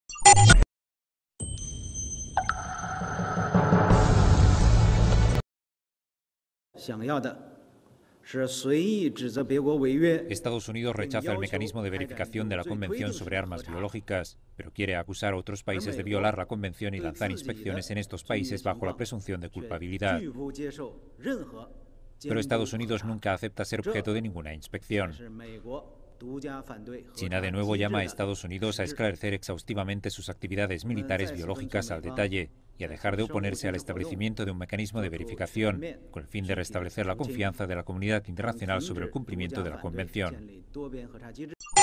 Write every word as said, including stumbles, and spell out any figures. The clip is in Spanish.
Estados Unidos rechaza el mecanismo de verificación de la Convención sobre Armas Biológicas, pero quiere acusar a otros países de violar la Convención y lanzar inspecciones en estos países bajo la presunción de culpabilidad. Pero Estados Unidos nunca acepta ser objeto de ninguna inspección. China de nuevo llama a Estados Unidos a esclarecer exhaustivamente sus actividades militares biológicas al detalle y a dejar de oponerse al establecimiento de un mecanismo de verificación, con el fin de restablecer la confianza de la comunidad internacional sobre el cumplimiento de la Convención.